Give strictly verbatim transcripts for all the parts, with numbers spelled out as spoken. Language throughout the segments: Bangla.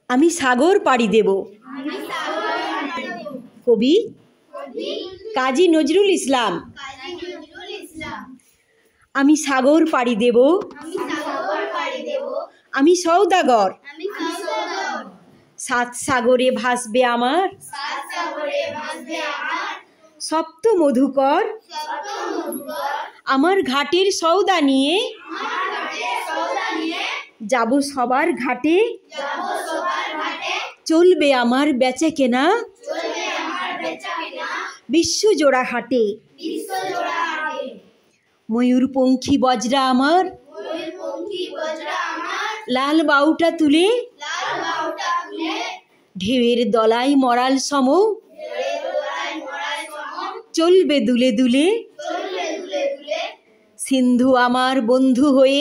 আমি সাগর পাড়ি দেব। কবি কাজী নজরুল ইসলাম। আমি সাগর পাড়ি দেব, আমি সওদাগর, সাত সাগরে ভাসবে আমার সপ্ত মধুকর। আমার ঘাটের সওদা নিয়ে যাব সবার ঘাটে, চলবে আমার বেচে কেনা বিশ্বজোড়া হাটে। ময়ূরপঙ্খী বজরা আমার লাল বাউটা তুলে ঢেউয়ের দলাই মরাল সম চলবে দুলে দুলে। সিন্ধু আমার বন্ধু হয়ে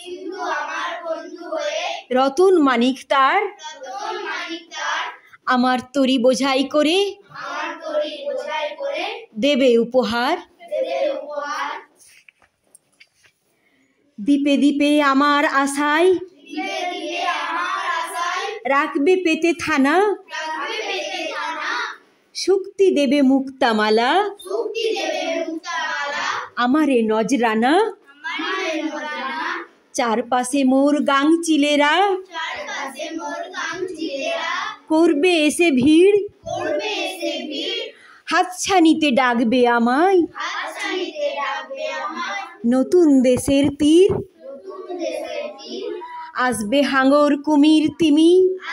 রতন মানিক তার আমার তরি বোঝাই করে দেবে উপহার। দ্বীপে দ্বীপে আমার আশায় রাখবে পেতে থানা, শক্তি দেবে মুক্তামালা আমারে নজরানা। চারপাশে মোর গাং চিলেরা করবে এসে ভিড়, হাতছানিতে ডাকবে আমায় নতুন দেশের তীর। আসবে হাঙর কুমির তিমি,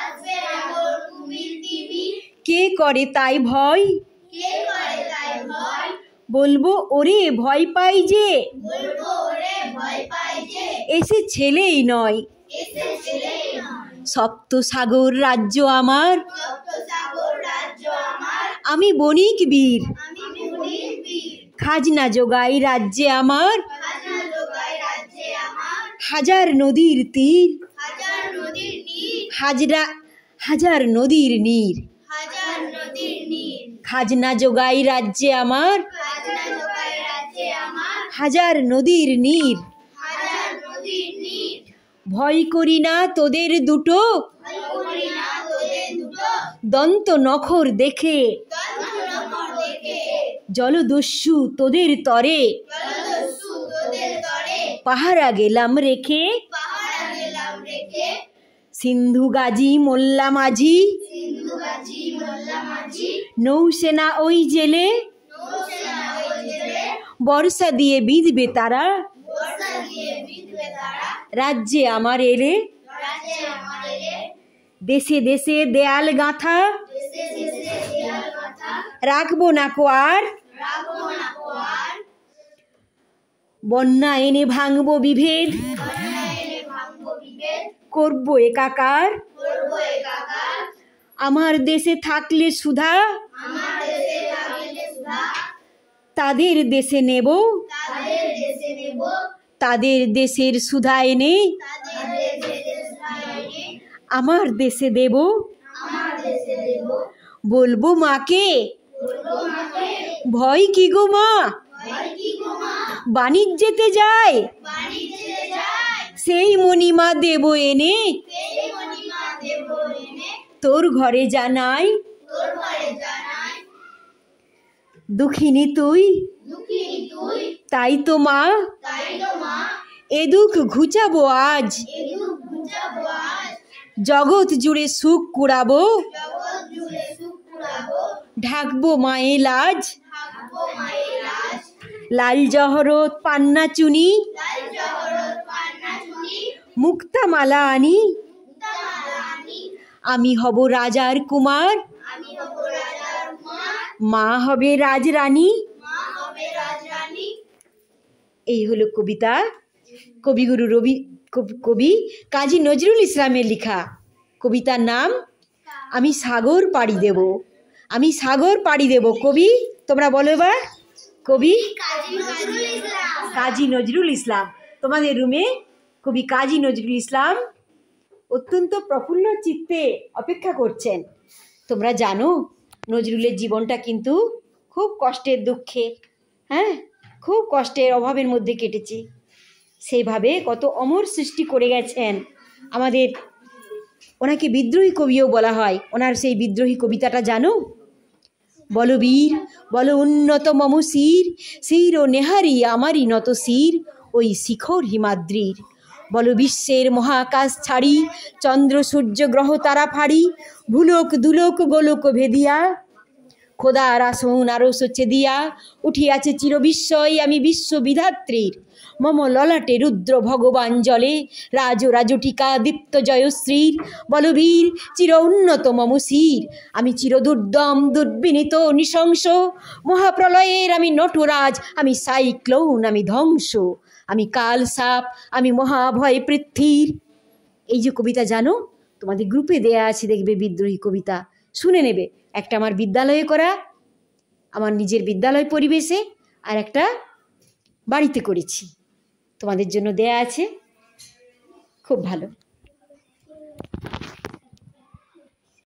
কে করে তাই ভয়, বলবো ওরে ভয় পাই যে এসে ছেলেই নয়। সপ্ত সাগর রাজ্য আমার, আমি বণিক বীর, খাজনা জোগাই রাজ্যে আমার হাজার নদীর তীর, হাজরা হাজার নদীর নীর। খাজনা জোগাই রাজ্যে আমার হাজার নদীর নীর। ভয় করি না তোদের দুটো দন্ত নখর দেখে, জলদস্যু তোদের তরে পাহারা গেলাম রেখে। সিন্ধু গাজী মোল্লা মাঝি নৌসেনা ওই জেলে বর্ষা দিয়ে বিঁধবে তারা রাজ্যে আমার এলে। দেশে দেশে দেয়াল গাঁথা রাখবো না কো আর, বন্যা এনে ভাঙবো বিভেদ করবো একাকার। আমার দেশে থাকলে সুধা তাদের দেশে নেব, তাদের দেশের সুধা এনে আমার দেশে দেব। বলবো মাকে ভয় কি গো মা, বাণিজ্যেতে যায় সেই মণিমা দেব এনে তোর ঘরে জানাই। দুঃখিনী তুই তাই তো মা এ দুঃখ ঘুচাবো আজ, জগৎ জুড়ে সুখ কুড়াবো ঢাকবো মায়ে লাজ। লাল জহরত পান্না চুনি মুক্তামালা আনি, আমি হব রাজার কুমার মা হবে রাজরানী। এই হলো কবিতা কবিগুরু রবি কবি কাজী নজরুল ইসলামের লেখা। কবিতার নাম আমি সাগর পাড়ি দেব। আমি সাগর পাড়ি দেব। কবি তোমরা বলো এবার। কবি কাজী নজরুল ইসলাম। তোমাদের রুমে কবি কাজী নজরুল ইসলাম অত্যন্ত প্রফুল্ল চিত্তে অপেক্ষা করছেন। তোমরা জানো নজরুলের জীবনটা কিন্তু খুব কষ্টের দুঃখে, হ্যাঁ খুব কষ্টের অভাবের মধ্যে কেটেছে। সেইভাবে কত অমর সৃষ্টি করে গেছেন আমাদের ওনাকে বিদ্রোহী কবিও বলা হয়। ওনার সেই বিদ্রোহী কবিতাটা জানো? বলো বীর, বলো উন্নত মম শির, শির ও নেহারি আমারই নত শির ওই শিখর হিমাদ্রির। বলো বিশ্বের মহাকাশ ছাড়ি, চন্দ্র সূর্য গ্রহ তারা ফাড়ি, ভুলোক দুলোক গোলোক ভেদিয়া, খোদার আসন আরো সচে দিয়া, উঠিয়াছে চির বিস্ময় আমি বিশ্ববিধাত্রীর। মম ললাটে রুদ্র ভগবান জলে, রাজ রাজটিকা দীপ্ত জয়শ্রীর। বলবীর চির উন্নত মম শির, আমি চির দুর্দম দুর্বিনীত নৃশংস, মহাপ্রলয়ের আমি নটরাজ, আমি সাইক্লোন, আমি ধ্বংস, আমি কাল সাপ, আমি মহাভয় পৃথ্বীর। এই যে কবিতা জানো, তোমাদের গ্রুপে দেয়া আছে, দেখবে বিদ্রোহী কবিতা, শুনে নেবে। একটা আমার বিদ্যালয়ে করা, আমার নিজের বিদ্যালয় পরিবেশে, আর একটা বাড়িতে করেছি, তোমাদের জন্য দেয়া আছে, খুব ভালো।